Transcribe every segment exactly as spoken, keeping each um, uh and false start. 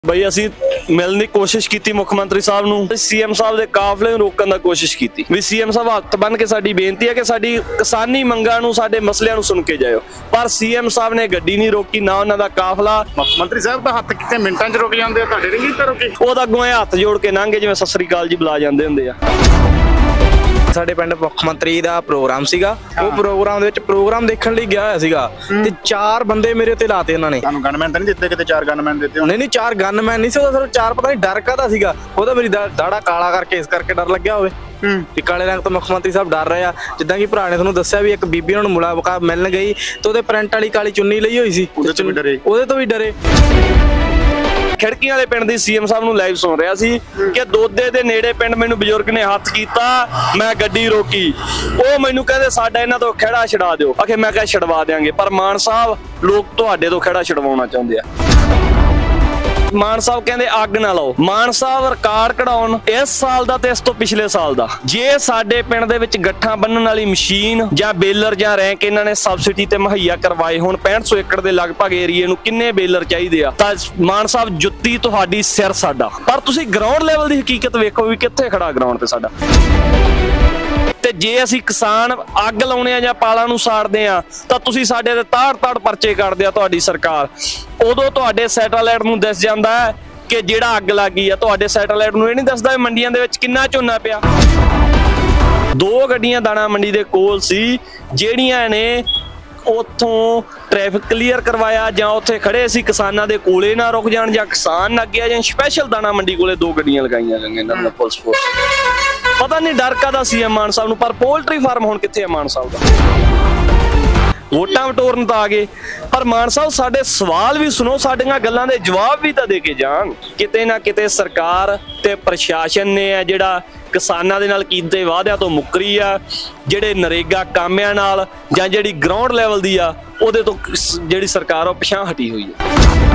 ਬਈ ਅਸੀਂ ਮਿਲਣ ਦੀ ਕੋਸ਼ਿਸ਼ ਕੀਤੀ ਮੁੱਖ ਮੰਤਰੀ ਸਾਹਿਬ ਨੂੰ, ਸੀਐਮ ਸਾਹਿਬ ਦੇ ਕਾਫਲੇ ਨੂੰ ਰੋਕਣ ਦੀ ਕੋਸ਼ਿਸ਼ ਕੀਤੀ ਵੀ ਸੀਐਮ ਸਾਹਿਬ ਹੱਥ ਬੰਨ ਕੇ ਸਾਡੀ ਬੇਨਤੀ ਹੈ ਕਿ ਸਾਡੀ ਕਿਸਾਨੀ ਮੰਗਾਂ ਨੂੰ, ਸਾਡੇ ਮਸਲਿਆਂ ਨੂੰ ਸੁਣ ਕੇ ਜਾਇਓ। ਪਰ ਸੀਐਮ ਸਾਹਿਬ ਨੇ ਗੱਡੀ ਨਹੀਂ ਰੋਕੀ, ਨਾ ਉਹਨਾਂ ਦਾ ਕਾਫਲਾ। ਮੁੱਖ ਮੰਤਰੀ ਸਾਹਿਬ ਦਾ ਹੱਥ ਕਿਤੇ ਮਿੰਟਾਂ 'ਚ ਰੁਕ ਜਾਂਦੇ ਆ, ਤੁਹਾਡੇ ਨਹੀਂ ਤਾਂ ਰੁਕੇ। ਉਹ ਤਾਂ ਅੱਗੋਂ ਹੱਥ ਜੋੜ ਕੇ ਲੰਘੇ ਜਿਵੇਂ ਸਤਿ ਸ੍ਰੀ ਅਕਾਲ ਜੀ ਬੁਲਾ ਜਾਂਦੇ ਹੁੰਦੇ ਆ। ਸਾਡੇ ਪਿੰਡ ਮੁੱਖ ਮੰਤਰੀ ਦਾ ਪ੍ਰੋਗਰਾਮ ਸੀਗਾ, ਉਹ ਪ੍ਰੋਗਰਾਮ ਦੇ ਵਿੱਚ ਪ੍ਰੋਗਰਾਮ ਦੇਖਣ ਲਈ ਗਿਆ ਹੋਇਆ ਸੀਗਾ ਤੇ ਚਾਰ ਬੰਦੇ ਮੇਰੇ ਤੇ ਲਾਤੇ ਉਹਨਾਂ ਨੇ। ਤੁਹਾਨੂੰ ਗਨਮੈਨ ਤਾਂ ਨਹੀਂ ਦਿੱਤੇ, ਕਿਤੇ ਚਾਰ ਗਨਮੈਨ ਦਿੱਤੇ? ਨਹੀਂ ਨਹੀਂ, ਚਾਰ ਗਨਮੈਨ ਨਹੀਂ ਸੀ, ਉਹਦਾ ਸਿਰਫ ਚਾਰ ਪਤਾ ਨਹੀਂ ਡਰ ਕਾਹਦਾ ਸੀਗਾ। ਉਹਦਾ ਮੇਰੀ ਦਾੜਾ ਕਾਲਾ ਕਰਕੇ ਇਸ ਕਰਕੇ ਡਰ ਲੱਗਿਆ ਹੋਵੇ ਵੀ ਕਾਲੇ ਰੰਗ ਤੋਂ ਮੁੱਖ ਮੰਤਰੀ ਸਾਹਿਬ ਡਰ ਰਹੇ ਆ। ਜਿੱਦਾਂ ਕਿ ਭਰਾ ਨੇ ਤੁਹਾਨੂੰ ਦੱਸਿਆ ਵੀ ਇੱਕ ਬੀਬੀ ਉਹਨਾਂ ਨੂੰ ਮੁਲਾਕਾਤ ਮਿਲਣ ਗਈ ਤੇ ਉਹਦੇ ਪ੍ਰਿੰਟ ਵਾਲੀ ਕਾਲੀ ਚੁੰਨੀ ਲਈ ਹੋਈ ਸੀ, ਉਹਦੇ ਤੋਂ ਵੀ ਡਰੇ ਉਹਦੇ ਤੋਂ ਵੀ ਡਰੇ ਖਿੜਕੀਆਂ ਵਾਲੇ ਪਿੰਡ ਦੀ ਸੀਐਮ ਸਾਹਿਬ ਨੂੰ ਲਾਈਵ ਸੁਣ ਰਿਹਾ ਸੀ ਕਿ ਦੋਦੇ ਦੇ ਨੇੜੇ ਪਿੰਡ ਮੈਨੂੰ ਬਜ਼ੁਰਗ ਨੇ ਹੱਥ ਕੀਤਾ, ਮੈਂ ਗੱਡੀ ਰੋਕੀ। ਉਹ ਮੈਨੂੰ ਕਹਿੰਦੇ ਸਾਡਾ ਇਹਨਾਂ ਤੋਂ ਖਹਿੜਾ ਛਡਾ ਦਿਓ। ਆਖੇ ਮੈਂ ਕਿਹਾ ਛਡਵਾ ਦਿਆਂਗੇ, ਪਰ ਮਾਨ ਸਾਹਿਬ ਲੋਕ ਤੁਹਾਡੇ ਤੋਂ ਖਹਿੜਾ ਛਡਵਾਉਣਾ ਚਾਹੁੰਦੇ ਆ। ਮਾਨ ਸਾਹਿਬ ਕਹਿੰਦੇ ਅੱਗ ਨਾ ਲਾਓ। ਮਾਨ ਸਾਹਿਬ ਰਿਕਾਰਡ ਕਢਾਉਣ ਇਸ ਸਾਲ ਦਾ ਤੇ ਇਸ ਤੋਂ ਪਿਛਲੇ ਸਾਲ ਦਾ। ਜੇ ਸਾਡੇ ਪਿੰਡ ਦੇ ਵਿੱਚ ਗੱਠਾਂ ਬੰਨਣ ਵਾਲੀ ਮਸ਼ੀਨ ਜਾਂ ਬੇਲਰ ਜਾਂ ਰੈਂਕ ਇਹਨਾਂ ਨੇ ਸਬਸਿਡੀ ਤੇ ਮੁਹੱਈਆ ਕਰਵਾਏ ਹੁਣ ਪੈਂਹਠ ਸੌ ਏਕੜ ਦੇ ਲਗਭਗ ਏਰੀਏ ਨੂੰ ਕਿੰਨੇ ਬੇਲਰ ਚਾਹੀਦੇ ਆ, ਤਾਂ ਮਾਨ ਸਾਹਿਬ ਜੁੱਤੀ ਤੁਹਾਡੀ ਸਿਰ ਸਾਡਾ। ਪਰ ਤੁਸੀਂ ਗਰਾਊਂਡ ਲੈਵਲ ਦੀ ਹਕੀਕਤ ਵੇਖੋ ਵੀ ਕਿੱਥੇ ਖੜਾ ਗਰਾਊਂਡ ਤੇ ਸਾਡਾ। ਤੇ ਜੇ ਅਸੀਂ ਕਿਸਾਨ ਅੱਗ ਲਾਉਣੇ ਆ ਜਾਂ ਪਾਲਾਂ ਨੂੰ ਸਾੜਦੇ ਆ ਤਾਂ ਤੁਸੀਂ ਸਾਡੇ ਤੇ ਤਾੜ ਤਾੜ ਪਰਚੇ ਕਰਦੇ ਆ ਤੁਹਾਡੀ ਸਰਕਾਰ। ਉਦੋਂ ਤੁਹਾਡੇ ਸੈਟੇਲਾਈਟ ਨੂੰ ਦਿਸ ਜਾਂਦਾ ਹੈ ਕਿ ਜਿਹੜਾ ਅੱਗ ਲੱਗੀ ਆ, ਤੁਹਾਡੇ ਸੈਟੇਲਾਈਟ ਨੂੰ ਇਹ ਨਹੀਂ ਦੱਸਦਾ ਮੰਡੀਆਂ ਦੇ ਵਿੱਚ ਕਿੰਨਾ ਝੋਨਾ ਪਿਆ। ਦੋ ਗੱਡੀਆਂ ਦਾਣਾ ਮੰਡੀ ਦੇ ਕੋਲ ਸੀ ਜਿਹੜੀਆਂ ਨੇ ਉੱਥੋਂ ਟ੍ਰੈਫਿਕ ਕਲੀਅਰ ਕਰਵਾਇਆ, ਜਾਂ ਉੱਥੇ ਖੜੇ ਸੀ ਕਿਸਾਨਾਂ ਦੇ ਕੋਲੇ ਨਾ ਰੁਕ ਜਾਣ ਜਾਂ ਕਿਸਾਨ ਨਾ ਗਿਆ, ਜਾਂ ਸਪੈਸ਼ਲ ਦਾਣਾ ਮੰਡੀ ਕੋਲੇ ਦੋ ਗੱਡੀਆਂ ਲਗਾਈਆਂ ਗਈਆਂ ਇਹਨਾਂ ਦਾ ਪੁਲਿਸ ਫੋਰਸ। ਪਤਾ ਨਹੀਂ ਡਰ ਕਾਹਦਾ ਸੀ ਮਾਨ ਸਾਹਿਬ ਨੂੰ। ਪਰ ਪੋਲਟਰੀ ਫਾਰਮ ਹੁਣ ਕਿੱਥੇ ਆ ਮਾਨ ਸਾਹਿਬ ਦਾ? ਵੋਟਾਂ ਵਟੋਰਨ ਤਾਂ ਆ ਗਏ, ਪਰ ਮਾਨ ਸਾਹਿਬ ਸਾਡੇ ਸਵਾਲ ਵੀ ਸੁਣੋ, ਸਾਡੀਆਂ ਗੱਲਾਂ ਦੇ ਜਵਾਬ ਵੀ ਤਾਂ ਦੇ ਕੇ ਜਾਣ। ਕਿਤੇ ਨਾ ਕਿਤੇ ਸਰਕਾਰ ਤੇ ਪ੍ਰਸ਼ਾਸਨ ਨੇ ਆ ਜਿਹੜਾ ਕਿਸਾਨਾਂ ਦੇ ਨਾਲ ਕੀਤੇ ਵਾਅਦਿਆਂ ਤੋਂ ਮੁੱਕਰੀ ਆ, ਜਿਹੜੇ ਨਰੇਗਾ ਕਾਮਿਆਂ ਨਾਲ ਜਾਂ ਜਿਹੜੀ ਗਰਾਊਂਡ ਲੈਵਲ ਦੀ ਆ ਉਹਦੇ ਤੋਂ ਜਿਹੜੀ ਸਰਕਾਰ ਉਹ ਪਿਛਾਂਹ ਹਟੀ ਹੋਈ ਹੈ।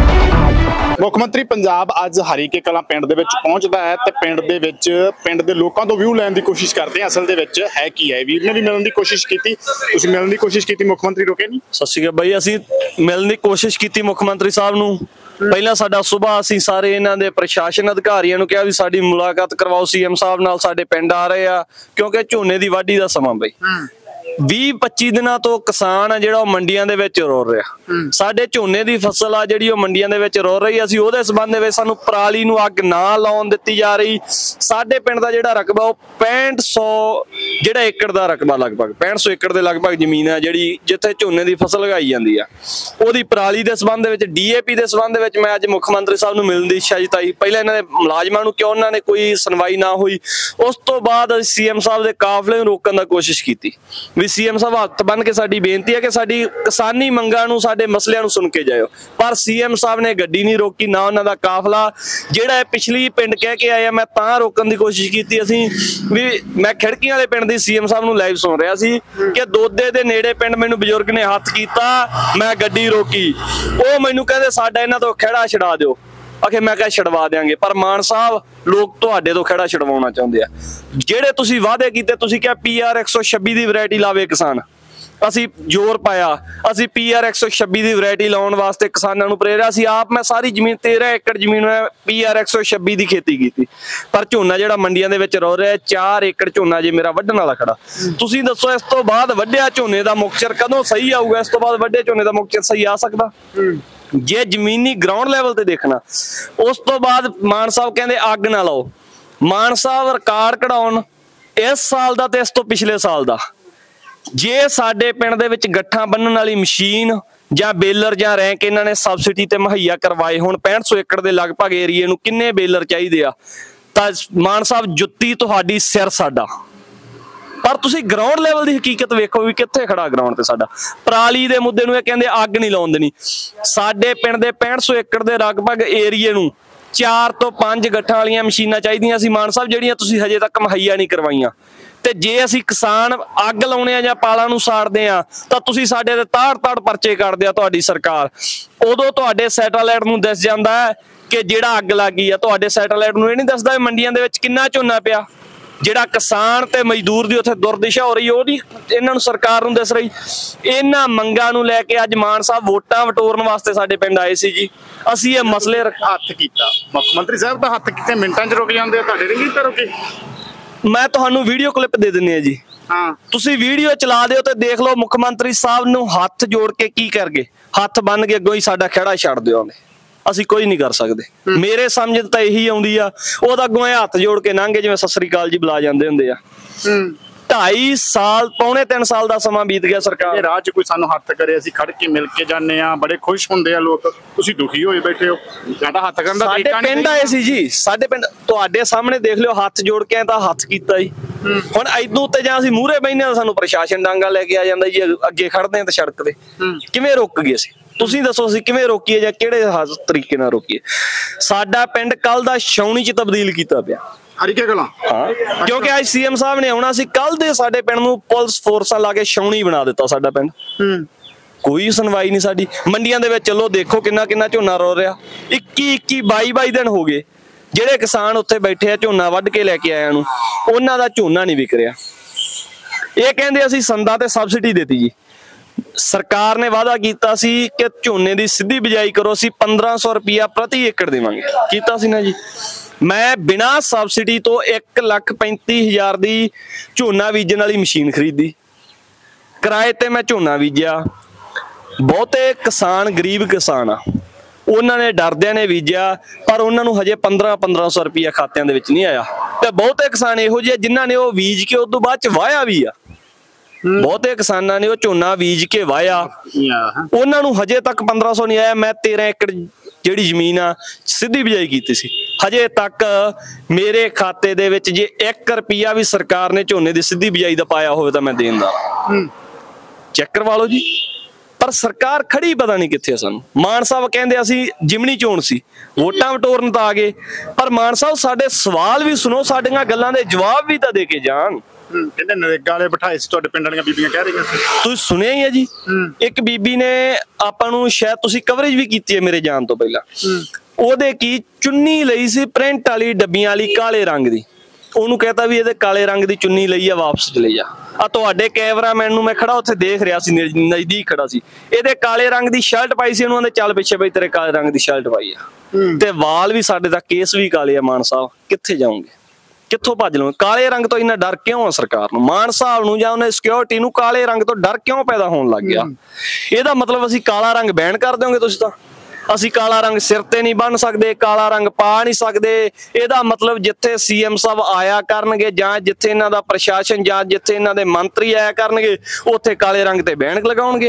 ਮੁੱਖ ਮੰਤਰੀ ਪੰਜਾਬ ਅੱਜ ਹਰੀਕੇ ਕਲਾਂ ਪਿੰਡ ਦੇ ਵਿੱਚ ਪਹੁੰਚਦਾ ਹੈ ਤੇ ਪਿੰਡ ਦੇ ਵਿੱਚ ਪਿੰਡ ਦੇ ਲੋਕਾਂ ਤੋਂ ਵਿਊ ਲੈਣ ਦੀ ਕੋਸ਼ਿਸ਼ ਕਰਦੇ ਆ ਅਸਲ ਦੇ ਵਿੱਚ ਹੈ ਕੀ ਹੈ। ਵੀਰ ਨੇ ਵੀ ਮਿਲਣ ਦੀ ਕੋਸ਼ਿਸ਼ ਕੀਤੀ, ਤੁਸੀਂ ਮਿਲਣ ਦੀ ਕੋਸ਼ਿਸ਼ ਕੀਤੀ, ਮੁੱਖ ਮੰਤਰੀ ਰੁਕੇ ਨਹੀਂ? ਸਤਿ ਸ਼੍ਰੀ ਅਕਾਲ ਬਾਈ, ਅਸੀਂ ਮਿਲਣ ਦੀ ਕੋਸ਼ਿਸ਼ ਕੀਤੀ ਮੁੱਖ ਮੰਤਰੀ ਸਾਹਿਬ ਨੂੰ। ਪਹਿਲਾਂ ਸਾਡਾ ਸੁਬਾਹ ਅਸੀਂ ਸਾਰੇ ਇਹਨਾਂ ਦੇ ਪ੍ਰਸ਼ਾਸਨ ਅਧਿਕਾਰੀਆਂ ਨੂੰ ਕਿਹਾ ਵੀ ਸਾਡੀ ਮੁਲਾਕਾਤ ਕਰਵਾਓ ਸੀਐਮ ਸਾਹਿਬ ਨਾਲ, ਸਾਡੇ ਪਿੰਡ ਆ ਰਹੇ ਆ, ਕਿਉਂਕਿ ਝੋਨੇ ਦੀ ਵਾਢੀ ਦਾ ਸਮਾਂ ਬਈ ਵੀਹ ਪੱਚੀ ਦਿਨਾਂ ਤੋਂ ਕਿਸਾਨ ਆ ਜਿਹੜਾ ਉਹ ਮੰਡੀਆਂ ਦੇ ਵਿੱਚ ਰੋ ਰਿਹਾ। ਸਾਡੇ ਝੋਨੇ ਦੀ ਫਸਲ ਆ ਜਿਹੜੀ ਉਹ ਮੰਡੀਆਂ ਦੇ ਵਿੱਚ ਰੋ ਰਹੀ। ਅਸੀਂ ਉਹਦੇ ਸੰਬੰਧ ਦੇ ਵਿੱਚ ਸਾਨੂੰ ਪਰਾਲੀ ਨੂੰ ਅੱਗ ਨਾ ਲਾਉਣ ਦਿੱਤੀ ਜਾ ਰਹੀ। ਸਾਡੇ ਪਿੰਡ ਦਾ ਜਿਹੜਾ ਰਕਬਾ ਉਹ ਪੈਂਹਠ ਸੌ ਜਿਹੜਾ ਏਕੜ ਦਾ ਰਕਬਾ, ਲਗਭਗ ਪੈਂਹਠ ਸੌ ਏਕੜ ਦੇ ਲਗਭਗ ਜ਼ਮੀਨ ਆ ਜਿਹੜੀ ਜਿੱਥੇ ਝੋਨੇ ਦੀ ਫਸਲ ਲਗਾਈ ਜਾਂਦੀ ਆ। ਉਹਦੀ ਪਰਾਲੀ ਦੇ ਸੰਬੰਧ ਦੇ ਵਿੱਚ, ਡੀਏਪੀ ਦੇ ਸੰਬੰਧ ਦੇ ਵਿੱਚ ਮੈਂ ਅੱਜ ਮੁੱਖ ਮੰਤਰੀ ਸਾਹਿਬ ਨੂੰ ਮਿਲਣ ਦੀ ਇੱਛਾ ਜਤਾਈ। ਪਹਿਲਾਂ ਇਹਨਾਂ ਦੇ ਮੁਲਾਜ਼ਮਾਂ ਨੂੰ ਕਿਉਂ ਉਹਨਾਂ ਨੇ ਕੋਈ ਸੁਣਵਾਈ ਨਾ ਹੋਈ। ਉਸ ਤੋਂ ਬਾਅਦ ਅਸੀਂ ਸੀਐਮ ਸਾਹਿਬ ਦੇ ਕਾਫਲੇ ਨੂੰ ਰੋਕਣ ਦੀ ਕੋਸ਼ਿਸ਼ ਕੀਤੀ ਵੀ ਸੀਐਮ ਸਾਹਿਬ ਹੱਥ ਬੰਨ ਕੇ ਸਾਡੀ ਬੇਨਤੀ ਹੈ ਕਿ ਸਾਡੀ ਕਿਸਾਨੀ ਮੰਗਾਂ ਨੂੰ, ਸਾਡੇ ਮਸਲਿਆਂ ਨੂੰ ਸੁਣ ਕੇ ਜਾਇਓ। ਪਰ ਸੀਐਮ ਸਾਹਿਬ ਨੇ ਗੱਡੀ ਨਹੀਂ ਰੋਕੀ, ਨਾ ਉਹਨਾਂ ਦਾ ਕਾਫਲਾ ਜਿਹੜਾ ਪਿਛਲੀ ਪਿੰਡ ਕਹਿ ਕੇ ਆਇਆ। ਮੈਂ ਤਾਂ ਰੋਕਣ ਦੀ ਕੋਸ਼ਿਸ਼ ਕੀਤੀ ਅਸੀਂ ਵੀ ਮੈਂ ਖਿੜਕੀਆਂ ਵਾਲੇ ਪਿੰਡ ਦੀ ਸੀਐਮ ਸਾਹਿਬ ਨੂੰ ਲਾਈਵ ਸੁਣ ਰਿਹਾ ਸੀ ਕਿ ਦੋਦੇ ਦੇ ਨੇੜੇ ਪਿੰਡ ਮੈਨੂੰ ਬਜ਼ੁਰਗ ਨੇ ਹੱਥ ਕੀਤਾ, ਮੈਂ ਗੱਡੀ ਰੋਕੀ। ਉਹ ਮੈਨੂੰ ਕਹਿੰਦੇ ਸਾਡਾ ਇਹਨਾਂ ਤੋਂ ਖਹਿੜਾ ਛਡਾ ਦਿਓ। ਆਖੇ ਮੈਂ ਕਿਹਾ ਛਡਵਾ ਦਿਆਂਗੇ, ਪਰ ਮਾਨ ਸਾਹਿਬ ਲੋਕ ਤੁਹਾਡੇ ਤੋਂ ਖਹਿੜਾ ਛਡਵਾਉਣਾ ਚਾਹੁੰਦੇ ਆ। ਜਿਹੜੇ ਤੁਸੀਂ ਵਾਅਦੇ ਕੀਤੇ, ਤੁਸੀਂ ਕਿਹਾ ਪੀ ਆਰ ਇੱਕ ਸੌ ਛੱਬੀ ਦੀ ਵੈਰਾਈਟੀ ਲਾਵੇ ਕਿਸਾਨ, ਅਸੀਂ ਜ਼ੋਰ ਪਾਇਆ, ਅਸੀਂ ਪੀ ਆਰ ਇੱਕ ਸੌ ਛੱਬੀ ਦੀ ਵੈਰਾਈਟੀ ਲਾਉਣ ਵਾਸਤੇ ਕਿਸਾਨਾਂ ਨੂੰ ਪ੍ਰੇਰਿਆ ਸੀ। ਆਪ ਮੈਂ ਸਾਰੀ ਜ਼ਮੀਨ ਤੇਰਾਂ ਏਕੜ ਜ਼ਮੀਨ ਮੈਂ ਪੀ ਆਰ ਇੱਕ ਸੌ ਛੱਬੀ ਦੀ ਖੇਤੀ ਕੀਤੀ, ਪਰ ਝੋਨਾ ਜਿਹੜਾ ਮੰਡੀਆਂ ਦੇ ਵਿੱਚ ਰੋ ਰਿਹਾ ਚਾਰ ਏਕੜ ਝੋਨਾ ਜੇ ਮੇਰਾ ਵੱਢਣ ਵਾਲਾ ਖੜਾ। ਤੁਸੀਂ ਦੱਸੋ ਇਸ ਤੋਂ ਬਾਅਦ ਵੱਢਿਆ ਝੋਨੇ ਦਾ ਮੁਕਚਰ ਕਦੋਂ ਸਹੀ ਆਊਗਾ? ਇਸ ਤੋਂ ਬਾਅਦ ਵੱਢੇ ਝੋਨੇ ਦਾ ਮੁਕਚਰ ਸਹੀ ਆ ਸਕਦਾ ਜੇ ਜ਼ਮੀਨੀ ਗਰਾਊਂਡ ਲੈਵਲ ਤੇ ਦੇਖਣਾ। ਉਸ ਤੋਂ ਬਾਅਦ ਮਾਨ ਸਾਹਿਬ ਕਹਿੰਦੇ ਅੱਗ ਨਾ ਲਾਓ। ਮਾਨ ਸਾਹਿਬ ਰਿਕਾਰਡ ਕਢਾਉਣ ਇਸ ਸਾਲ ਦਾ ਤੇ ਇਸ ਤੋਂ ਪਿਛਲੇ ਸਾਲ ਦਾ। ਜੇ ਸਾਡੇ ਪਿੰਡ ਦੇ ਵਿੱਚ ਗੱਠਾਂ ਬੰਨਣ ਵਾਲੀ ਮਸ਼ੀਨ ਜਾਂ ਬੇਲਰ ਜਾਂ ਰੈਂਕ ਇਹਨਾਂ ਨੇ ਸਬਸਿਡੀ ਤੇ ਮੁਹੱਈਆ ਕਰਵਾਏ ਹੁਣ ਪੈਂਹਠ ਸੌ ਏਕੜ ਦੇ ਲਗਭਗ ਏਰੀਏ ਨੂੰ ਕਿੰਨੇ ਬੇਲਰ ਚਾਹੀਦੇ ਆ, ਤਾਂ ਮਾਨ ਸਾਹਿਬ ਜੁੱਤੀ ਤੁਹਾਡੀ ਸਿਰ ਸਾਡਾ। ਪਰ ਤੁਸੀਂ ਗਰਾਊਂਡ ਲੈਵਲ ਦੀ ਹਕੀਕਤ ਵੇਖੋ ਵੀ ਕਿੱਥੇ ਖੜਾ ਗਰਾਊਂਡ ਤੇ ਸਾਡਾ। ਪਰਾਲੀ ਦੇ ਮੁੱਦੇ ਨੂੰ ਇਹ ਕਹਿੰਦੇ ਅੱਗ ਨਹੀਂ ਲਾਉਣ ਦੇਣੀ। ਸਾਡੇ ਪਿੰਡ ਦੇ ਪੈਂਹਠ ਸੌ ਏਕੜ ਦੇ ਲਗਭਗ ਏਰੀਏ ਨੂੰ ਚਾਰ ਤੋਂ ਪੰਜ ਗੱਠਾਂ ਵਾਲੀਆਂ ਮਸ਼ੀਨਾਂ ਚਾਹੀਦੀਆਂ ਸੀ ਮਾਨ ਸਾਹਿਬ, ਜਿਹੜੀਆਂ ਤੁਸੀਂ ਹਜੇ ਤੱਕ ਮੁਹੱਈਆ ਨਹੀਂ ਕਰਵਾਈਆਂ। ਤੇ ਜੇ ਅਸੀਂ ਕਿਸਾਨ ਅੱਗ ਲਾਉਣੇ ਆ ਜਾਂ ਪਾਲਾਂ ਨੂੰ ਸਾੜਦੇ ਆ ਤਾਂ ਤੁਸੀਂ ਸਾਡੇ ਤੇ ਤਾੜ ਤਾੜ ਪਰਚੇ ਕਰਦੇ ਆ ਤੁਹਾਡੀ ਸਰਕਾਰ। ਉਦੋਂ ਤੁਹਾਡੇ ਸੈਟੇਲਾਈਟ ਨੂੰ ਦਿਸ ਜਾਂਦਾ ਹੈ ਕਿ ਜਿਹੜਾ ਅੱਗ ਲੱਗੀ ਆ, ਤੁਹਾਡੇ ਸੈਟੇਲਾਈਟ ਨੂੰ ਇਹ ਨਹੀਂ ਦੱਸਦਾ ਮੰਡੀਆਂ ਦੇ ਵਿੱਚ ਕਿੰਨਾ ਝੋਨਾ ਪਿਆ। ਜਿਹੜਾ ਕਿਸਾਨ ਤੇ ਮਜ਼ਦੂਰ ਦੀ ਉੱਥੇ ਦੁਰਦਿਸ਼ਾ ਹੋ ਰਹੀ ਉਹਦੀ ਇਹਨਾਂ ਨੂੰ ਸਰਕਾਰ ਨੂੰ ਦਿਸ ਰਹੀ। ਇਹਨਾਂ ਮੰਗਾਂ ਨੂੰ ਲੈ ਕੇ ਅੱਜ ਮਾਨ ਸਾਹਿਬ ਵੋਟਾਂ ਵਟੋਰਨ ਵਾਸਤੇ ਸਾਡੇ ਪਿੰਡ ਆਏ ਸੀ ਜੀ। ਅਸੀਂ ਇਹ ਮਸਲੇ ਹੱਥ ਕੀਤਾ, ਮੁੱਖ ਮੰਤਰੀ ਸਾਹਿਬ ਦਾ ਹੱਥ ਕਿਤੇ ਮਿੰਟਾਂ 'ਚ ਰੁਕ ਜਾਂਦੇ ਆ, ਤੁਹਾਡੇ ਨਹੀਂ ਕੀਤਾ ਰੁਕੇ? ਮੈਂ ਤੁਹਾਨੂੰ ਵੀਡੀਓ ਕਲਿੱਪ ਦੇ ਦਿੰਨੀ ਆ ਜੀ, ਹਾਂ ਤੁਸੀਂ ਵੀਡੀਓ ਚਲਾ ਦਿਓ ਤੇ ਦੇਖ ਲਓ ਮੁੱਖ ਮੰਤਰੀ ਸਾਹਿਬ ਨੂੰ ਹੱਥ ਜੋੜ ਕੇ ਕੀ ਕਰ ਗਏ। ਹੱਥ ਬੰਨ ਕੇ ਅੱਗੋਂ ਹੀ ਸਾਡਾ ਖਹਿੜਾ ਛੱਡ ਦਿਓ, ਉਹਨੇ ਅਸੀਂ ਕੋਈ ਨਹੀਂ ਕਰ ਸਕਦੇ। ਮੇਰੇ ਸਮਝ ਤਾਂ ਇਹੀ ਆਉਂਦੀ ਆ, ਉਹਦਾ ਅੱਗੋਂ ਇਹ ਹੱਥ ਜੋੜ ਕੇ ਲੰਘੇ ਜਿਵੇਂ ਸਤਿ ਸ੍ਰੀ ਅਕਾਲ ਜੀ ਬੁਲਾ ਜਾਂਦੇ ਹੁੰਦੇ ਆ। ਢਾਈ ਸਾਲ ਪੌਣੇ ਤਿੰਨ ਸਾਲ ਦਾ ਸਮਾਂ ਬੀਤ ਗਿਆ ਸਰਕਾਰ। ਰਾਹ 'ਚ ਕੋਈ ਸਾਨੂੰ ਹੱਥ ਕਰੇ, ਅਸੀਂ ਖੜ ਕੇ ਮਿਲ ਕੇ ਜਾਂਦੇ ਆ, ਬੜੇ ਖੁਸ਼ ਹੁੰਦੇ ਆ ਲੋਕ। ਤੁਸੀਂ ਦੁਖੀ ਹੋਏ ਬੈਠੇ ਹੋ, ਸਾਡਾ ਹੱਥ ਕਰਨ ਦਾ ਸਾਡੇ ਪਿੰਡ ਆਏ ਸੀ ਜੀ, ਸਾਡੇ ਪਿੰਡ ਤੁਹਾਡੇ ਸਾਹਮਣੇ ਦੇਖ ਲਿਓ, ਹੱਥ ਜੋੜ ਕੇ ਤਾਂ ਹੱਥ ਕੀਤਾ ਜੀ। ਹੁਣ ਇਦੋਂ ਉੱਤੇ ਜਾਂ ਅਸੀਂ ਮੂਹਰੇ ਬੈਠੇ ਆ, ਸਾਨੂੰ ਪ੍ਰਸ਼ਾਸਨ ਡਾਂਗਾ ਲੈ ਕੇ ਆ ਜਾਂਦਾ ਜੀ, ਅੱਗੇ ਖੜਦੇ ਆ ਤੇ ਸੜਕ ਤੇ ਕਿਵੇਂ ਰੁਕ ਗਏ ਅਸੀਂ? ਤੁਸੀਂ ਦੱਸੋ ਅਸੀਂ ਕਿਵੇਂ ਰੋਕੀਏ ਜਾਂ ਕਿਹੜੇ ਤਰੀਕੇ ਨਾਲ ਰੋਕੀਏ? ਸਾਡਾ ਪਿੰਡ ਕੱਲ ਦਾ ਛਾਉਣੀ 'ਚ ਤਬਦੀਲ ਕੀਤਾ ਪਿਆ, ਹਰੀਕੇ ਕਲਾਂ। ਹਾਂ, ਕਿਉਂਕਿ ਅੱਜ ਸੀਐਮ ਸਾਹਿਬ ਨੇ ਆਉਣਾ ਸੀ, ਕੱਲ ਦੇ ਸਾਡੇ ਪਿੰਡ ਨੂੰ ਪੁਲਿਸ ਫੋਰਸਾਂ ਲਾ ਕੇ ਛਾਉਣੀ ਬਣਾ ਦਿੱਤਾ ਸਾਡਾ ਪਿੰਡ। ਕੋਈ ਸੁਣਵਾਈ ਨਹੀਂ ਸਾਡੀ। ਮੰਡੀਆਂ ਦੇ ਵਿੱਚ ਚਲੋ ਦੇਖੋ ਕਿੰਨਾ ਕਿੰਨਾ ਝੋਨਾ ਰੋ ਰਿਹਾ, ਇੱਕੀ ਇੱਕੀ ਬਾਈ ਬਾਈ ਦਿਨ ਹੋ ਗਏ। ਜਿਹੜੇ ਕਿਸਾਨ ਉੱਥੇ ਬੈਠੇ ਆ ਝੋਨਾ ਵੱਢ ਕੇ ਲੈ ਕੇ ਆਇਆ ਨੂੰ, ਉਹਨਾਂ ਦਾ ਝੋਨਾ ਨਹੀਂ ਵਿਕ ਰਿਹਾ। ਇਹ ਕਹਿੰਦੇ ਅਸੀਂ ਸੰਦਾਂ ਤੇ ਸਬਸਿਡੀ ਦਿੱਤੀ ਜੀ। ਸਰਕਾਰ ਨੇ ਵਾਅਦਾ ਕੀਤਾ ਸੀ ਕਿ ਝੋਨੇ ਦੀ ਸਿੱਧੀ ਬਿਜਾਈ ਕਰੋ, ਅਸੀਂ ਪੰਦਰਾਂ ਸੌ ਰੁਪਇਆ ਪ੍ਰਤੀ ਏਕੜ ਦੇਵਾਂਗੇ, ਕੀਤਾ ਸੀ ਨਾ ਜੀ। ਮੈਂ ਬਿਨਾਂ ਸਬਸਿਡੀ ਤੋਂ ਇੱਕ ਲੱਖ ਪੈਂਤੀ ਹਜ਼ਾਰ ਦੀ ਝੋਨਾ ਬੀਜਣ ਵਾਲੀ ਮਸ਼ੀਨ ਖਰੀਦੀ, ਕਿਰਾਏ ਤੇ ਮੈਂ ਝੋਨਾ ਬੀਜਿਆ। ਬਹੁਤੇ ਕਿਸਾਨ ਗਰੀਬ ਕਿਸਾਨ ਆ, ਉਹਨਾਂ ਨੇ ਡਰਦਿਆਂ ਨੇ ਬੀਜਿਆ, ਪਰ ਉਹਨਾਂ ਨੂੰ ਹਜੇ ਪੰਦਰਾਂ ਪੰਦਰਾਂ ਸੌ ਰੁਪਇਆ ਖਾਤਿਆਂ ਦੇ ਵਿੱਚ ਨਹੀਂ ਆਇਆ। ਤੇ ਬਹੁਤੇ ਕਿਸਾਨ ਇਹੋ ਜਿਹੇ ਜਿਨ੍ਹਾਂ ਨੇ ਉਹ ਬੀਜ ਕੇ ਉਸ ਤੋਂ ਬਾਅਦ ਚ ਵਾਹਿਆ ਵੀ ਆ। ਬਹੁਤੇ ਕਿਸਾਨਾਂ ਨੇ ਉਹ ਝੋਨਾ ਬੀਜ ਕੇ ਵਾਹਿਆ, ਉਹਨਾਂ ਨੂੰ ਹਜੇ ਤੱਕ ਪੰਦਰਾਂ ਸੌ ਨਹੀਂ ਆਇਆ। ਮੈਂ ਤੇਰਾਂ ਏਕੜ ਜਿਹੜੀ ਜ਼ਮੀਨ ਆ ਸਿੱਧੀ ਬਿਜਾਈ ਕੀਤੀ ਸੀ, ਹਜੇ ਤੱਕ ਮੇਰੇ ਖਾਤੇ ਦੇ ਵਿੱਚ ਜੇ ਇੱਕ ਰੁਪਿਆ ਵੀ ਸਰਕਾਰ ਨੇ ਝੋਨੇ ਦੀ ਸਿੱਧੀ ਬਿਜਾਈ ਦਾ ਪਾਇਆ ਹੋਵੇ ਤਾਂ ਮੈਂ ਦੇਣ ਦਾ। ਚੈੱਕ ਕਰਵਾ ਲਓ ਜੀ। ਪਰ ਸਰਕਾਰ ਖੜੀ ਪਤਾ ਨਹੀਂ ਕਿੱਥੇ ਆ। ਸਾਨੂੰ ਮਾਨ ਸਾਹਿਬ ਕਹਿੰਦੇ ਅਸੀਂ ਜਿਮਣੀ ਚੋਣ ਸੀ, ਵੋਟਾਂ ਵਟੋਰਨ ਤਾਂ ਆ ਗਏ, ਪਰ ਮਾਨ ਸਾਹਿਬ ਸਾਡੇ ਸਵਾਲ ਵੀ ਸੁਣੋ, ਸਾਡੀਆਂ ਗੱਲਾਂ ਦੇ ਜਵਾਬ ਵੀ ਤਾਂ ਦੇ ਕੇ ਜਾਣ। ਕਹਿੰਦੇ ਨਰੇਗਾ ਵਾਲੇ ਬਿਠਾਏ ਸੀ, ਤੁਹਾਡੇ ਪਿੰਡ ਵਾਲੀਆਂ ਬੀਬੀਆਂ ਕਹਿ ਰਹੀਆਂ ਸੀ। ਤੁਸੀਂ ਸੁਣਿਆ ਹੀ ਹੈ ਜੀ, ਇੱਕ ਬੀਬੀ ਨੇ ਆਪਾਂ ਨੂੰ, ਸ਼ਾਇਦ ਤੁਸੀਂ ਕਵਰੇਜ ਵੀ ਕੀਤੀ ਹੈ ਮੇਰੇ ਜਾਣ ਤੋਂ ਪਹਿਲਾਂ, ਉਹਦੇ ਕੀ ਚੁੰਨੀ ਲਈ ਸੀ ਪ੍ਰਿੰਟ ਵਾਲੀ ਡੱਬੀਆਂ ਵਾਲੀ ਕਾਲੇ ਰੰਗ ਦੀ। ਉਹਨੂੰ ਕਹਤਾ ਵੀ ਇਹਦੇ ਕਾਲੇ ਰੰਗ ਦੀ ਚੁੰਨੀ ਲਈ ਆ, ਵਾਪਸ ਚਲੇ ਜਾ। ਆ ਤੁਹਾਡੇ ਕੈਮਰਾਮੈਨ ਨੂੰ ਮੈਂ ਖੜਾ ਉੱਥੇ ਦੇਖ ਰਿਹਾ ਸੀ, ਨਜ਼ਦੀਕ ਖੜਾ ਸੀ, ਇਹਦੇ ਕਾਲੇ ਰੰਗ ਦੀ ਸ਼ਰਟ ਪਾਈ ਸੀ। ਉਹਨੂੰ ਕਹਿੰਦੇ ਚੱਲ ਪਿੱਛੇ ਬਈ ਤੇਰੇ ਕਾਲੇ ਰੰਗ ਦੀ ਸ਼ਰਟ ਪਾਈ ਆ, ਤੇ ਵਾਲ ਵੀ ਸਾਡੇ ਦਾ, ਕੇਸ ਵੀ ਕਾਲੇ ਆ। ਮਾਨ ਸਾਹਿਬ ਕਿੱਥੇ ਜਾਓਗੇ, ਕਿੱਥੋਂ ਭੱਜ ਲਓਗੇ? ਕਾਲੇ ਰੰਗ ਤੋਂ ਇੰਨਾ ਡਰ ਕਿਉਂ ਆ ਸਰਕਾਰ ਨੂੰ, ਮਾਨ ਸਾਹਿਬ ਨੂੰ ਜਾਂ ਉਹਨੇ ਸਿਕਿਉਰਿਟੀ ਨੂੰ? ਕਾਲੇ ਰੰਗ ਤੋਂ ਡਰ ਕਿਉਂ ਪੈਦਾ ਹੋਣ ਲੱਗ ਗਿਆ? ਇਹਦਾ ਮਤਲਬ ਅਸੀਂ ਕਾਲਾ ਰੰਗ ਬੈਨ ਕਰ ਦਿਓਗੇ ਤੁਸੀਂ ਤਾਂ? ਅਸੀਂ ਕਾਲਾ ਰੰਗ ਸਿਰ ਤੇ ਨਹੀਂ ਬੰਨ ਸਕਦੇ, ਕਾਲਾ ਰੰਗ ਪਾ ਨਹੀਂ ਸਕਦੇ। ਇਹਦਾ ਮਤਲਬ ਜਿੱਥੇ ਸੀਐਮ ਸਾਹਿਬ ਆਇਆ ਕਰਨਗੇ, ਜਾਂ ਜਿੱਥੇ ਇਹਨਾਂ ਦਾ ਪ੍ਰਸ਼ਾਸਨ, ਜਾਂ ਜਿੱਥੇ ਇਹਨਾਂ ਦੇ ਮੰਤਰੀ ਆਇਆ ਕਰਨਗੇ, ਉੱਥੇ ਕਾਲੇ ਰੰਗ ਤੇ ਬੈਨ ਲਗਾਉਣਗੇ।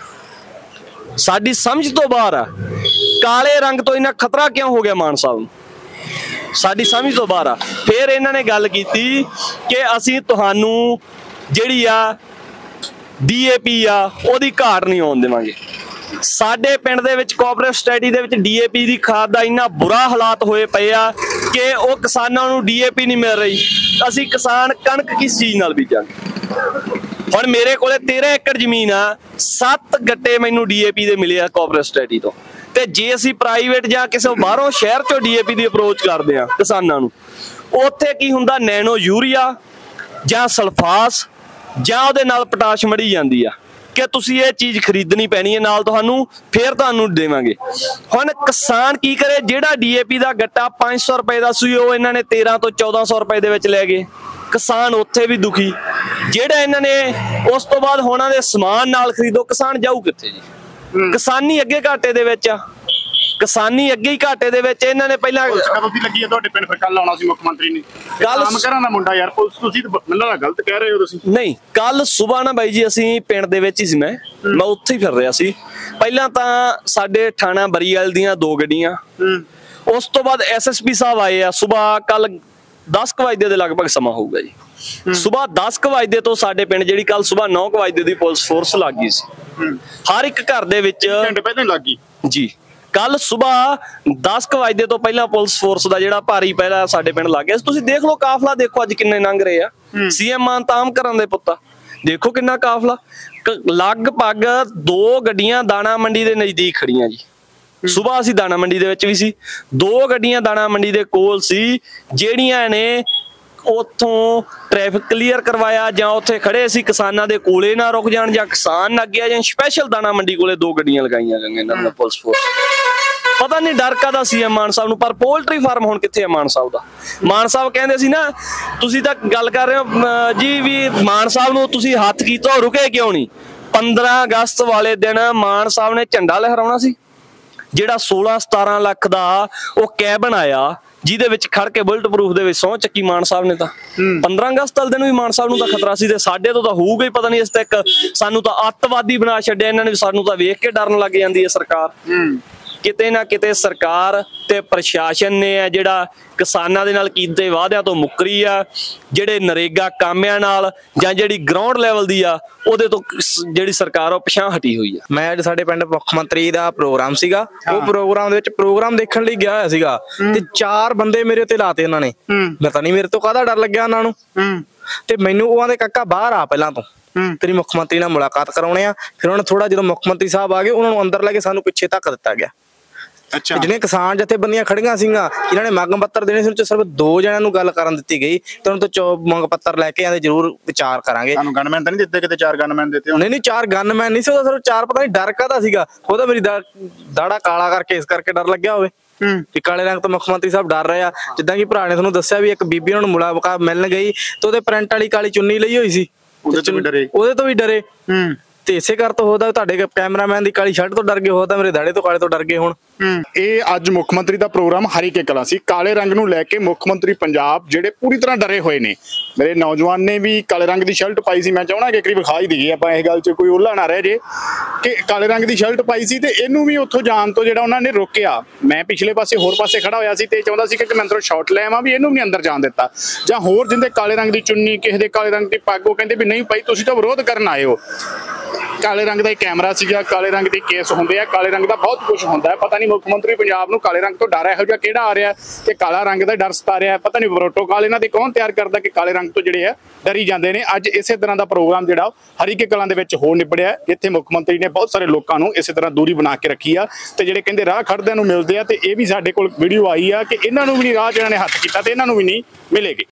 ਸਾਡੀ ਸਮਝ ਤੋਂ ਬਾਹਰ ਆ। ਕਾਲੇ ਰੰਗ ਤੋਂ ਇੰਨਾ ਖਤਰਾ ਕਿਉਂ ਹੋ ਗਿਆ ਮਾਨ ਸਾਹਿਬ ਨੂੰ? ਸਾਡੀ ਸਮਝ ਤੋਂ ਬਾਹਰ ਆ। ਫਿਰ ਇਹਨਾਂ ਨੇ ਗੱਲ ਕੀਤੀ ਕਿ ਅਸੀਂ ਤੁਹਾਨੂੰ ਜਿਹੜੀ ਆ ਡੀਏਪੀ ਆ ਉਹਦੀ ਘਾਟ ਨਹੀਂ ਆਉਣ ਦੇਵਾਂਗੇ। ਸਾਡੇ ਪਿੰਡ ਦੇ ਵਿੱਚ ਕੋਆਪਰੇਟਿਵ ਸੋਸਾਇਟੀ ਦੇ ਵਿੱਚ ਡੀਏਪੀ ਦੀ ਖਾਦ ਦਾ ਇੰਨਾ ਬੁਰਾ ਹਾਲਾਤ ਹੋਏ ਪਏ ਆ ਕਿ ਉਹ ਕਿਸਾਨਾਂ ਨੂੰ ਡੀਏਪੀ ਨਹੀਂ ਮਿਲ ਰਹੀ। ਅਸੀਂ ਕਿਸਾਨ ਕਣਕ ਕਿਸ ਚੀਜ਼ ਨਾਲ ਬੀਜਾਂਗੇ? ਹੁਣ ਮੇਰੇ ਕੋਲੇ ਤੇਰਾਂ ਏਕੜ ਜ਼ਮੀਨ ਆ, ਸੱਤ ਗੱਟੇ ਮੈਨੂੰ ਡੀਏਪੀ ਦੇ ਮਿਲੇ ਆ ਕੋਆਪਰੇਟਿਵ ਸੋਸਾਇਟੀ ਤੋਂ। ਤੇ ਜੇ ਅਸੀਂ ਪ੍ਰਾਈਵੇਟ ਜਾਂ ਕਿਸੇ ਬਾਹਰੋਂ ਸ਼ਹਿਰ ਚੋਂ ਡੀਏਪੀ ਦੀ ਅਪਰੋਚ ਕਰਦੇ ਆ ਕਿਸਾਨਾਂ ਨੂੰ, ਉੱਥੇ ਕੀ ਹੁੰਦਾ, ਨੈਨੋ ਯੂਰੀਆ ਜਾਂ ਸਲਫਾਸ ਜਾਂ ਉਹਦੇ ਨਾਲ ਪੋਟਾਸ਼ ਮੜੀ ਜਾਂਦੀ ਆ ਕਿ ਤੁਸੀਂ ਇਹ ਚੀਜ਼ ਖਰੀਦਣੀ ਪੈਣੀ ਹੈ, ਨਾਲ ਤੁਹਾਨੂੰ ਫੇਰ ਤੁਹਾਨੂੰ ਦੇਵਾਂਗੇ। ਹੁਣ ਕਿਸਾਨ ਕੀ ਕਰੇ? ਜਿਹੜਾ ਡੀਏਪੀ ਦਾ ਗੱਟਾ ਪੰਜ ਸੌ ਰੁਪਏ ਦਾ ਸੀ, ਉਹ ਇਹਨਾਂ ਨੇ ਤੇਰਾਂ ਤੋਂ ਚੌਦਾਂ ਸੌ ਰੁਪਏ ਦੇ ਵਿੱਚ ਲੈ ਗਏ। ਕਿਸਾਨ ਉੱਥੇ ਵੀ ਦੁਖੀ। ਜਿਹੜਾ ਇਹਨਾਂ ਨੇ ਉਸ ਤੋਂ ਬਾਅਦ ਹੋਣਾ ਦੇ ਸਮਾਨ ਨਾਲ ਖਰੀਦੋ, ਕਿਸਾਨ ਜਾਊ ਕਿੱਥੇ ਜੀ? ਕਿਸਾਨੀ ਅੱਗੇ ਘਾਟੇ ਦੇ ਵਿੱਚ ਆ, ਕਿਸਾਨੀ ਅੱਗੇ ਹੀ ਘਾਟੇ ਦੇ ਵਿੱਚ। ਇਹਨਾਂ ਨੇ ਪਹਿਲਾਂ ਕਦੋਂ ਦੀ ਲੱਗੀ ਹੈ ਤੁਹਾਡੇ ਪਿੰਡ? ਫਿਰ ਕੱਲ ਆਉਣਾ ਸੀ ਮੁੱਖ ਮੰਤਰੀ ਨੇ। ਕੱਲ ਕੰਮ ਕਰਾਂ ਦਾ ਮੁੰਡਾ ਯਾਰ, ਪੁਲਿਸ ਤੁਸੀਂ ਮੈਨੂੰ ਲੱਗਦਾ ਗਲਤ ਕਹਿ ਰਹੇ ਹੋ ਤੁਸੀਂ। ਨਹੀਂ, ਕੱਲ ਸਵੇਰ ਨਾ ਬਾਈ ਜੀ ਅਸੀਂ ਪਿੰਡ ਦੇ ਵਿੱਚ ਹੀ ਸੀ, ਮੈਂ ਮੈਂ ਉੱਥੇ ਹੀ ਫਿਰ ਰਿਹਾ ਸੀ। ਪਹਿਲਾਂ ਤਾਂ ਸਾਡੇ ਥਾਣਾ ਬਰੀਵਾਲ ਦੀਆਂ ਦੋ ਗੱਡੀਆਂ, ਉਸ ਤੋਂ ਬਾਅਦ ਐਸਐਸਪੀ ਸਾਹਿਬ ਆਏ ਆ ਸਵੇਰ, ਕੱਲ ਦਸ ਕੁ ਵਜੇ ਦੇ ਲਗਭਗ ਸਮਾਂ ਹੋਊਗਾ ਜੀ। ਸਵੇਰ ਦਸ ਕੁ ਵਜੇ ਤੋਂ ਸਾਡੇ ਪਿੰਡ ਜਿਹੜੀ ਕੱਲ ਸਵੇਰ ਨੌ ਕੁ ਵਜੇ ਦੀ ਪੁਲਿਸ ਫੋਰਸ ਲੱਗ ਗਈ ਸੀ। ਹਰ ਇੱਕ ਘਰ ਦੇ ਵਿੱਚ ਘੰਟੇ ਪਹਿਲਾਂ ਲੱਗ ਗਈ ਜੀ। ਕੱਲ ਸਵੇਰ ਦਸ ਕੁ ਵਜੇ ਤੋਂ ਪਹਿਲਾਂ ਪੁਲਿਸ ਫੋਰਸ ਦਾ ਜਿਹੜਾ ਭਾਰੀ ਪਹਿਲਾ ਸਾਡੇ ਪਿੰਡ ਲੱਗ ਗਿਆ। ਤੁਸੀਂ ਦੇਖ ਲਓ ਕਾਫਲਾ, ਦੇਖੋ ਅੱਜ ਕਿੰਨੇ ਲੰਘ ਰਹੇ ਆ। ਸੀਐਮ ਮਾਨ ਤਾਮ ਕਰਨ ਦੇ ਪੁੱਤਾ, ਦੇਖੋ ਕਿੰਨਾ ਕਾਫਲਾ। ਲਗਭਗ ਦੋ ਗੱਡੀਆਂ ਦਾਣਾ ਮੰਡੀ ਦੇ ਨਜ਼ਦੀਕ ਖੜੀਆਂ ਜੀ। ਸਵੇਰ ਅਸੀਂ ਦਾਣਾ ਮੰਡੀ ਦੇ ਵਿੱਚ ਵੀ ਸੀ, ਦੋ ਗੱਡੀਆਂ ਦਾਣਾ ਮੰਡੀ ਦੇ ਕੋਲ ਸੀ ਜਿਹੜੀਆਂ ਨੇ ਉੱਥੋਂ ਟ੍ਰੈਫਿਕ ਕਲੀਅਰ ਕਰਵਾਇਆ ਜਾਂ ਉੱਥੇ ਖੜੇ ਸੀ ਕਿਸਾਨਾਂ ਦੇ ਕੋਲੇ ਨਾ ਰੁਕ ਜਾਣ ਜਾਂ ਕਿਸਾਨ ਨਾ ਗਿਆ ਜਾਂ ਸਪੈਸ਼ਲ ਦਾਣਾ ਮੰਡੀ ਕੋਲੇ ਦੋ ਗੱਡੀਆਂ ਲਗਾਈਆਂ ਗਈਆਂ ਇਹਨਾਂ ਦਾ ਪੁਲਿਸ ਫੋਰਸ। ਪਤਾ ਨਹੀਂ ਡਰ ਕਾਹਦਾ ਸੀ ਮਾਨ ਸਾਹਿਬ ਨੂੰ। ਪਰ ਪੋਲਟਰੀ ਫਾਰਮ ਹੁਣ ਕਿੱਥੇ ਆ ਮਾਨ ਸਾਹਿਬ ਦਾ? ਮਾਨ ਸਾਹਿਬ ਕਹਿੰਦੇ ਸੀ ਨਾ, ਤੁਸੀਂ ਤਾਂ ਗੱਲ ਕਰ ਰਹੇ ਹੋ ਜੀ ਵੀ ਮਾਨ ਸਾਹਿਬ ਨੂੰ ਤੁਸੀਂ ਹੱਥ ਕੀਤਾ, ਰੁਕੇ ਕਿਉਂ ਨਹੀਂ? ਪੰਦਰਾਂ ਅਗਸਤ ਵਾਲੇ ਦਿਨ ਮਾਨ ਸਾਹਿਬ ਨੇ ਝੰਡਾ ਲਹਿਰਾਉਣਾ ਸੀ, ਜਿਹੜਾ ਸੋਲਾਂ ਸਤਾਰਾਂ ਲੱਖ ਦਾ ਉਹ ਕੈਬਨ ਆਇਆ ਜਿਹਦੇ ਵਿੱਚ ਖੜ ਕੇ ਬੁਲਟ ਪ੍ਰੂਫ ਦੇ ਵਿੱਚ ਸਹੁੰ ਚੱਕੀ ਮਾਨ ਸਾਹਿਬ ਨੇ। ਤਾਂ ਪੰਦਰਾਂ ਅਗਸਤ ਵਾਲੇ ਦਿਨ ਵੀ ਮਾਨ ਸਾਹਿਬ ਨੂੰ ਤਾਂ ਖਤਰਾ ਸੀ, ਤੇ ਸਾਡੇ ਤੋਂ ਤਾਂ ਹੋਊਗਾ ਹੀ ਪਤਾ ਨਹੀਂ। ਇਸ ਤੱਕ ਸਾਨੂੰ ਤਾਂ ਅੱਤਵਾਦੀ ਬਣਾ ਛੱਡਿਆ ਇਹਨਾਂ ਨੇ, ਸਾਨੂੰ ਤਾਂ ਵੇਖ ਕੇ ਡਰਨ ਲੱਗ ਜਾਂਦੀ ਹੈ ਸਰਕਾਰ। ਕਿਤੇ ਨਾ ਕਿਤੇ ਸਰਕਾਰ ਤੇ ਪ੍ਰਸ਼ਾਸਨ ਨੇ ਹੈ ਜਿਹੜਾ ਕਿਸਾਨਾਂ ਦੇ ਨਾਲ ਕੀਤੇ ਵਾਅਦਿਆਂ ਤੋਂ ਮੁੱਕਰੀ ਆ, ਜਿਹੜੇ ਨਰੇਗਾ ਕਾਮਿਆਂ ਨਾਲ ਜਾਂ ਜਿਹੜੀ ਗਰਾਊਂਡ ਲੈਵਲ ਦੀ ਆ ਉਹਦੇ ਤੋਂ ਜਿਹੜੀ ਸਰਕਾਰ ਉਹ ਪਿਛਾਂਹ ਹਟੀ ਹੋਈ ਆ। ਮੈਂ ਅੱਜ ਸਾਡੇ ਪਿੰਡ ਮੁੱਖ ਮੰਤਰੀ ਦਾ ਪ੍ਰੋਗਰਾਮ ਸੀਗਾ, ਉਹ ਪ੍ਰੋਗਰਾਮ ਦੇ ਵਿੱਚ ਪ੍ਰੋਗਰਾਮ ਦੇਖਣ ਲਈ ਗਿਆ ਹੋਇਆ ਸੀਗਾ ਤੇ ਚਾਰ ਬੰਦੇ ਮੇਰੇ ਉੱਤੇ ਲਾਤੇ ਉਹਨਾਂ ਨੇ। ਪਤਾ ਨਹੀਂ ਮੇਰੇ ਤੋਂ ਕਾਹਦਾ ਡਰ ਲੱਗਿਆ ਉਹਨਾਂ ਨੂੰ। ਤੇ ਮੈਨੂੰ ਉਹਨਾਂ ਦੇ ਕਾਕਾ ਬਾਹਰ ਆ, ਪਹਿਲਾਂ ਤੋਂ ਤੇਰੀ ਮੁੱਖ ਮੰਤਰੀ ਨਾਲ ਮੁਲਾਕਾਤ ਕਰਾਉਣੇ ਆ। ਫਿਰ ਉਹਨਾਂ ਥੋੜਾ ਜਦੋਂ ਮੁੱਖ ਮੰਤਰੀ ਸਾਹਿਬ ਆ ਗਏ ਉਹਨਾਂ ਨੂੰ ਅੰਦਰ ਲੈ ਕੇ ਸਾਨੂੰ ਪਿੱਛੇ ਧੱਕ ਦਿੱਤਾ ਗਿਆ। ਅੱਛਾ, ਜਿਹੜੀਆਂ ਕਿਸਾਨ ਜਥੇਬੰਦੀਆਂ ਖੜੀਆਂ ਸੀਗੀਆਂ, ਇਹਨਾਂ ਨੇ ਮੰਗ ਪੱਤਰ ਦੇਣੇ ਸੀ, ਸਿਰਫ ਦੋ ਜਣਿਆਂ ਨੂੰ ਗੱਲ ਕਰਨ ਦਿੱਤੀ ਗਈ ਤੇ ਉਹਨਾਂ ਤੋਂ ਮੰਗ ਪੱਤਰ ਲੈ ਕੇ ਆਂਦੇ ਜ਼ਰੂਰ ਵਿਚਾਰ ਕਰਾਂਗੇ। ਤੁਹਾਨੂੰ ਗਨਮੈਨ ਤਾਂ ਨਹੀਂ ਦਿੱਤੇ? ਕਿਤੇ ਚਾਰ ਗਨਮੈਨ ਦਿੱਤੇ? ਨਹੀਂ ਨਹੀਂ, ਚਾਰ ਗਨਮੈਨ ਨਹੀਂ ਸੀ, ਉਹਦਾ ਸਿਰਫ ਚਾਰ ਪਤਾ ਨਹੀਂ ਡਰ ਕਾਹਦਾ ਸੀਗਾ। ਉਹਦਾ ਮੇਰੀ ਦਾੜਾ ਕਾਲਾ ਕਰਕੇ ਇਸ ਕਰਕੇ ਡਰ ਲੱਗਿਆ ਹੋਵੇ ਕਿ ਕਾਲੇ ਰੰਗ ਤੋਂ ਮੁੱਖ ਮੰਤਰੀ ਸਾਹਿਬ ਡਰ ਰਹੇ ਆ। ਜਿੱਦਾਂ ਕਿ ਭਰਾ ਨੇ ਤੁਹਾਨੂੰ ਦੱਸਿਆ ਵੀ ਇੱਕ ਬੀਬੀ ਉਹਨਾਂ ਨੂੰ ਮੁਲਾਕਾਤ ਮਿਲਣ ਗਈ ਤੇ ਉਹਦੇ ਪ੍ਰਿੰਟ ਵਾਲੀ ਕਾਲੀ ਚੁੰਨੀ ਲਈ ਹੋਈ ਸੀ, ਉਹਦੇ ਤੋਂ ਵੀ ਡਰੇ। ਉਹਦੇ ਤੋਂ ਵੀ ਡਰੇ ਤੇ ਇਸੇ ਕਰ ਤੋਂ ਹੋਦਾ ਤੁਹਾਡੇ ਕੈਮਰਾਮੈਨ ਦੀ ਕਾਲੀ ਸ਼ਰਟ ਤੋਂ ਡਰ ਗਏ, ਹੋਦਾ ਮੇਰੇ ਦਾੜੇ ਤੋਂ ਕਾਲੇ ਤੋਂ ਡਰ ਗਏ ਹੁਣ। ਇਹ ਅੱਜ ਮੁੱਖ ਮੰਤਰੀ ਦਾ ਪ੍ਰੋਗਰਾਮ ਹਰੀਕੇ ਕਲਾਂ ਸੀ। ਕਾਲੇ ਰੰਗ ਨੂੰ ਲੈ ਕੇ ਮੁੱਖ ਮੰਤਰੀ ਪੰਜਾਬ ਜਿਹੜੇ ਪੂਰੀ ਤਰ੍ਹਾਂ ਡਰੇ ਹੋਏ ਨੇ। ਮੇਰੇ ਨੌਜਵਾਨ ਨੇ ਵੀ ਕਾਲੇ ਰੰਗ ਦੀ ਸ਼ਰਟ ਪਾਈ ਸੀ। ਮੈਂ ਚਾਹਣਾ ਕਿ ਇੱਕ ਵਾਰੀ ਵਿਖਾ ਹੀ ਦਈਏ ਆਪਾਂ, ਇਸ ਗੱਲ 'ਚ ਕੋਈ ਓਲਾ ਨਾ ਰਹਿ ਜੇ ਕਿ ਕਾਲੇ ਰੰਗ ਦੀ ਸ਼ਰਟ ਪਾਈ ਸੀ ਤੇ ਇਹਨੂੰ ਵੀ ਉੱਥੋਂ ਜਾਣ ਤੋਂ ਜਿਹੜਾ ਉਹਨਾਂ ਨੇ ਰੋਕਿਆ। ਮੈਂ ਪਿਛਲੇ ਪਾਸੇ ਹੋਰ ਪਾਸੇ ਖੜਾ ਹੋਇਆ ਸੀ ਤੇ ਚਾਹੁੰਦਾ ਸੀ ਕਿ ਮੈਂ ਅੰਦਰੋਂ ਸ਼ਾਟ ਲੈ ਆਵਾਂ, ਵੀ ਇਹਨੂੰ ਵੀ ਅੰਦਰ ਜਾਣ ਦਿੱਤਾ। ਜਾਂ ਹੋਰ ਜਿੰਦੇ ਕਾਲੇ ਰੰਗ ਦੀ ਚੁੰਨੀ, ਕਿਸੇ ਦੇ ਕਾਲੇ ਰੰਗ ਦੀ ਪੱਗ, ਉਹ ਕਹਿੰਦੇ ਵੀ ਨਹੀਂ ਭਾਈ ਤੁਸੀਂ ਤਾਂ ਵਿਰੋਧ ਕਰਨ ਆਏ ਹੋ। ਕਾਲੇ ਰੰਗ ਦਾ ਕੈਮਰਾ ਸੀਗਾ, ਕਾਲੇ ਰੰਗ ਦੇ ਕੇਸ ਹੁੰਦੇ ਆ, ਕਾਲੇ ਰੰਗ ਦਾ ਬਹੁਤ ਕੁਝ ਹੁੰਦਾ ਹੈ। ਪਤਾ ਨਹੀਂ ਮੁੱਖ ਮੰਤਰੀ ਪੰਜਾਬ ਨੂੰ ਕਾਲੇ ਰੰਗ ਤੋਂ ਡਰ ਇਹੋ ਜਿਹਾ ਕਿਹੜਾ ਆ ਰਿਹਾ ਕਿ ਕਾਲਾ ਰੰਗ ਦਾ ਡਰ ਸਤਾ ਰਿਹਾ। ਪਤਾ ਨਹੀਂ ਪ੍ਰੋਟੋਕਾਲ ਇਹਨਾਂ ਦੇ ਕੌਣ ਤਿਆਰ ਕਰਦਾ ਕਿ ਕਾਲੇ ਰੰਗ ਤੋਂ ਜਿਹੜੇ ਆ ਡਰੀ ਜਾਂਦੇ ਨੇ। ਅੱਜ ਇਸੇ ਤਰ੍ਹਾਂ ਦਾ ਪ੍ਰੋਗਰਾਮ ਜਿਹੜਾ ਹਰੀਕੇ ਕਲਾਂ ਦੇ ਵਿੱਚ ਹੋ ਨਿਬੜਿਆ, ਜਿੱਥੇ ਮੁੱਖ ਮੰਤਰੀ ਨੇ ਬਹੁਤ ਸਾਰੇ ਲੋਕਾਂ ਨੂੰ ਇਸੇ ਤਰ੍ਹਾਂ ਦੂਰੀ ਬਣਾ ਕੇ ਰੱਖੀ ਆ ਤੇ ਜਿਹੜੇ ਕਹਿੰਦੇ ਰਾਹ ਖੜਦਿਆਂ ਨੂੰ ਮਿਲਦੇ ਆ। ਤੇ ਇਹ ਵੀ ਸਾਡੇ ਕੋਲ ਵੀਡੀਓ ਆਈ ਆ ਕਿ ਇਹਨਾਂ ਨੂੰ ਵੀ ਨਹੀਂ ਰਾਹ ਜਿਹਨਾਂ ਨੇ ਹੱਥ ਕੀਤਾ ਤੇ ਇਹਨਾਂ ਨੂੰ ਵੀ ਨਹੀਂ ਮਿਲੇਗੀ।